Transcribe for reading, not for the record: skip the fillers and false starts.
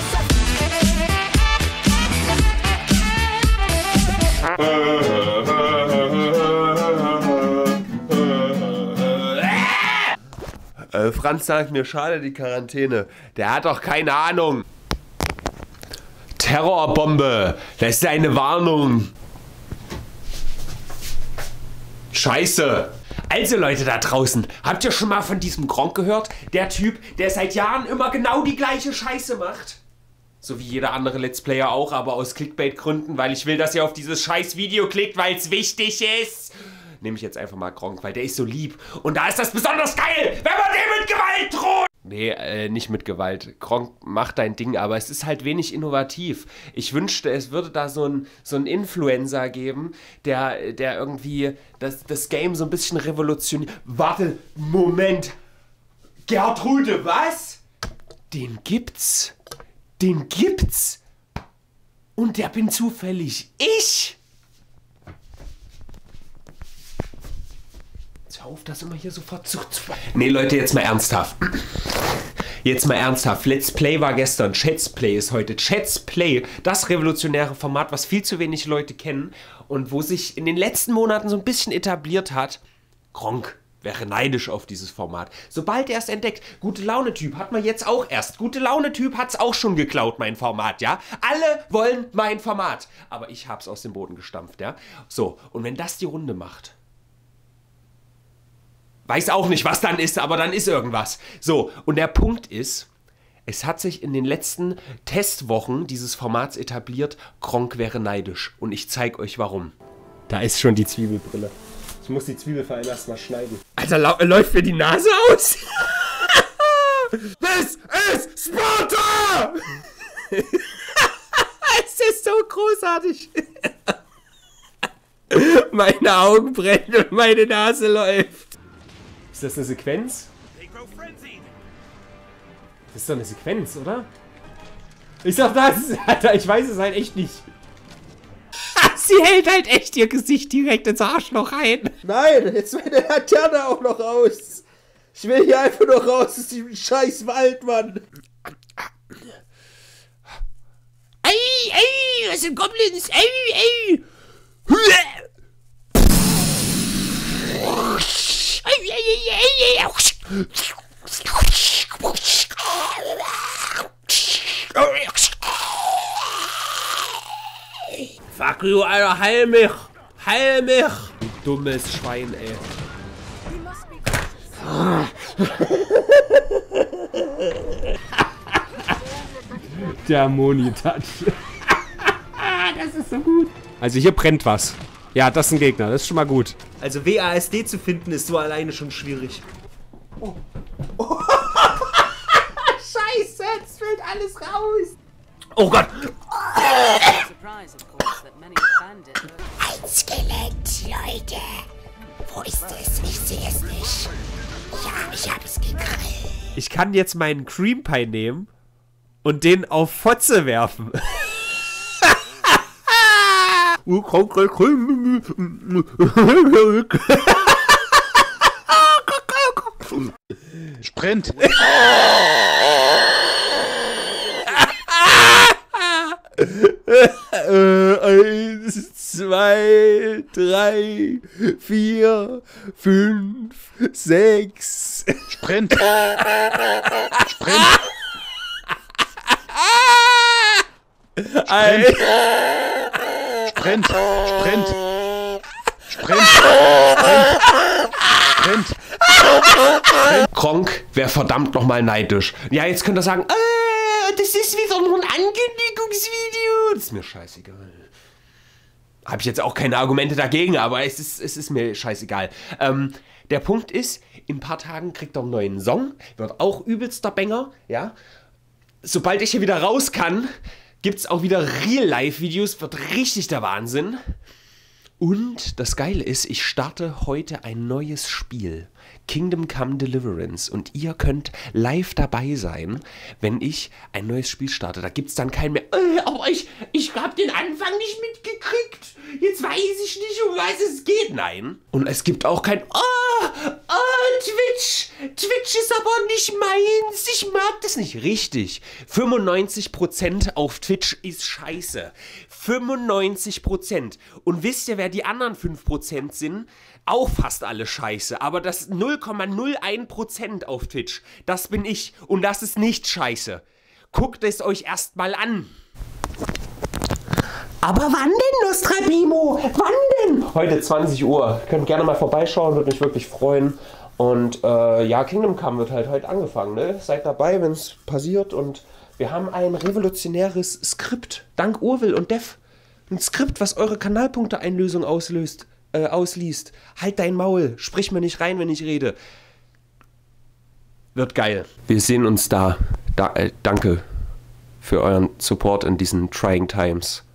Franz sagt mir, schade die Quarantäne. Der hat doch keine Ahnung. Terrorbombe. Das ist eine Warnung. Scheiße. Also Leute da draußen, habt ihr schon mal von diesem Gronkh gehört? Der Typ, der seit Jahren immer genau die gleiche Scheiße macht. So wie jeder andere Let's Player auch, aber aus Clickbait-Gründen, weil ich will, dass ihr auf dieses scheiß Video klickt, weil es wichtig ist. Nehme ich jetzt einfach mal Gronkh, weil der ist so lieb. Und da ist das besonders geil, wenn man dem mit Gewalt droht. Nee, nicht mit Gewalt. Gronkh macht dein Ding, aber es ist halt wenig innovativ. Ich wünschte, es würde da so ein Influencer geben, der irgendwie das Game so ein bisschen revolutioniert. Warte, Moment. Gertrude, was? Den gibt's. Den gibt's. Und der bin zufällig ich. Hör auf, das immer hier sofort zu... Nee, Leute, jetzt mal ernsthaft. Jetzt mal ernsthaft. Let's Play war gestern. Chats Play ist heute. Chats Play, das revolutionäre Format, was viel zu wenig Leute kennen und wo sich in den letzten Monaten so ein bisschen etabliert hat. Gronkh wäre neidisch auf dieses Format. Sobald er es entdeckt. Gute-Laune-Typ hat man jetzt auch erst. Gute-Laune-Typ hat's auch schon geklaut, mein Format, ja? Alle wollen mein Format. Aber ich hab's aus dem Boden gestampft, ja? So, und wenn das die Runde macht... Weiß auch nicht, was dann ist, aber dann ist irgendwas. So, und der Punkt ist, es hat sich in den letzten Testwochen dieses Formats etabliert, Gronkh wäre neidisch. Und ich zeige euch warum. Da ist schon die Zwiebelbrille. Ich muss die Zwiebel vor allem erstmal schneiden. Alter, läuft mir die Nase aus? This is Sparta! Es ist so großartig. Meine Augen brennen und meine Nase läuft. Ist das eine Sequenz? Das ist doch eine Sequenz, oder? Ich sag das, Alter, ich weiß es halt echt nicht. Sie hält halt echt ihr Gesicht direkt ins Arschloch rein. Nein, jetzt meine Laterne auch noch raus. Ich will hier einfach noch raus aus diesem scheiß Wald, Mann. Ey, was sind Goblins? Ey. Fuck you, Alter, heil mich! Heil mich! Du dummes Schwein, ey. Der Moni-Touch. Das ist so gut. Also hier brennt was. Ja, das ist ein Gegner, das ist schon mal gut. Also WASD zu finden ist so alleine schon schwierig. Oh. Scheiße, jetzt fällt alles raus. Oh Gott. Ein Skelett, Leute. Wo ist es? Ich sehe es nicht. Ja, ich habe es gekriegt. Ich kann jetzt meinen Cream Pie nehmen und den auf Fotze werfen. Sprint. 1, 2, 3, 4, 5, 6. Sprint. Sprint. Sprint. Sprint. Sprint. Sprint. Gronkh wäre verdammt nochmal neidisch. Ja, jetzt könnt ihr sagen, das ist wieder nur ein Ankündigungsvideo. Das ist mir scheißegal. Habe ich jetzt auch keine Argumente dagegen, aber es ist mir scheißegal. Der Punkt ist, in ein paar Tagen kriegt er einen neuen Song. Wird auch übelster Banger, ja. Sobald ich hier wieder raus kann, gibt es auch wieder Real-Life-Videos. Wird richtig der Wahnsinn. Und das Geile ist, ich starte heute ein neues Spiel. Kingdom Come Deliverance. Und ihr könnt live dabei sein, wenn ich ein neues Spiel starte. Da gibt es dann keinen mehr. Aber ich habe den Anfang nicht mitgekriegt. Jetzt weiß ich nicht, um was es geht. Nein. Und es gibt auch kein Twitch! Twitch ist aber nicht meins. Ich mag das nicht. Richtig. 95% auf Twitch ist scheiße. 95%. Und wisst ihr, wer die anderen 5% sind? Auch fast alle scheiße. Aber das 0,01% auf Twitch, das bin ich. Und das ist nicht scheiße. Guckt es euch erstmal an. Aber wann denn, Nostrabimo? Wann denn? Heute 20 Uhr. Könnt gerne mal vorbeischauen, würde mich wirklich freuen. Und ja, Kingdom Come wird halt heute angefangen, ne? Seid dabei, wenn es passiert. Und wir haben ein revolutionäres Skript, dank Urwil und Dev. Ein Skript, was eure Kanalpunkte-Einlösung ausliest. Halt dein Maul, sprich mir nicht rein, wenn ich rede. Wird geil. Wir sehen uns da. Danke für euren Support in diesen trying times.